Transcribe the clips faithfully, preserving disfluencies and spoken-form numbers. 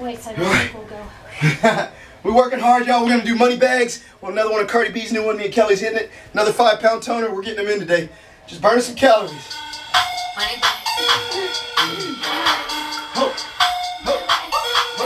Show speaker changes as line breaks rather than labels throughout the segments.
Wait, so we'll go.
We're working hard, y'all. We're gonna do money bags. Well, another one of Cardi B's new one. Me and Kelly's hitting it. Another five pound toner. We're getting them in today. Just burning some calories.
Money bags.
Ho, ho, ho.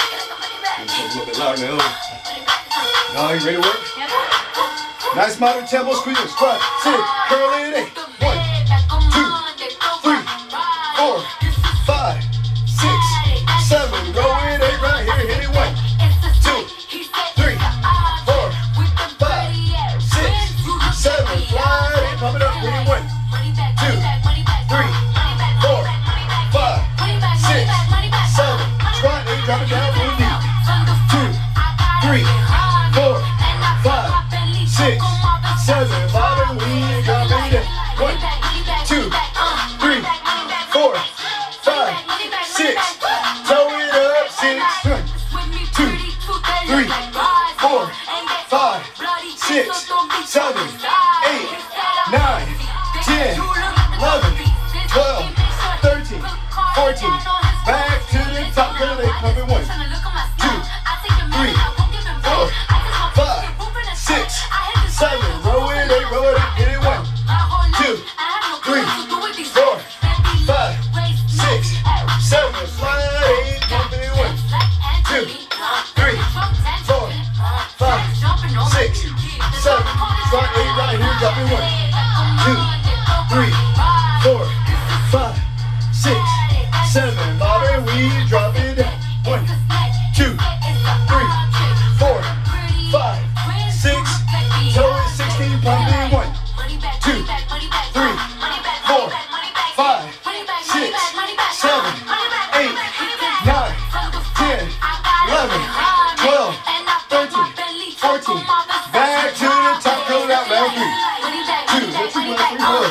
A little bit louder now. Now you ready to work?
Yep.
Nice moderate tempo. Squeeze it. Squat. Sit. Curl in. Eight. One, two, three, four, five, six, seven. Roll it. Eight. Right here. Hit it. One, two, three, four, five, six, seven. Fly. Eight. Pump it up. Hit it. One, two, three, four, five, six, seven. Squat. Eight. Drop it down. Really deep. Two, three, four, five, six, seven. Five and we drop it down. One, two, three, four, five, six. Toe it up. Six. One, two, three, four, five, six, seven, eight, nine, ten, eleven, twelve, thirteen, fourteen. Back to the top. Girl, they coming. One, two, three, four, five, six, seven. Roll it, eight, roll it, hit it. One, two, three, four, five, six, seven. Slide eight, pump it. One, two, three, four, five, six, seven. Slide eight right here, drop it. One, two, three, four, five, six, seven. Bobby, we drop it down. One, two, three, four, five, six. Toe is sixteen, pump it. One, two, three, four, five, six, seven, eight, nine, ten, eleven, twelve, thirteen, fourteen. Back to the top, curl it out, round three. Two, one, two, one, three, four.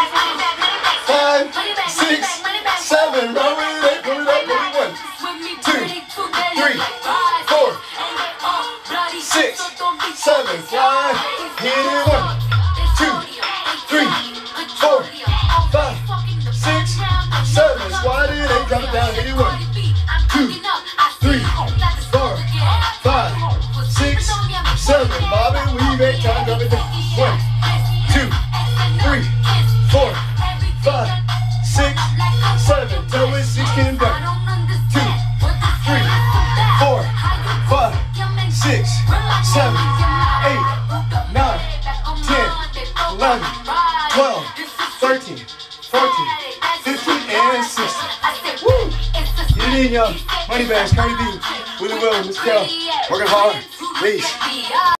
Five, six, seven. Roll it, eight, pull it up, pull it. One, two, three, four, six, seven. Fly, hit it. One, two, three, four, five, six, seven. Squat it, eight, drop it down, hit it. One, two, three, four, five, six, seven. Bob and weave, eight times, drop it down. One, two, three, four, five, six, seven. Toe is sixteen, down. Two, three, four, five, six, seven, eight, nine, ten, eleven, twelve, thirteen, fourteen, fifteen, and sixteen. Woo! Get it in, y'all. Money bags, Cardi B, Willie Will, Miss Kel. Working hard. Peace.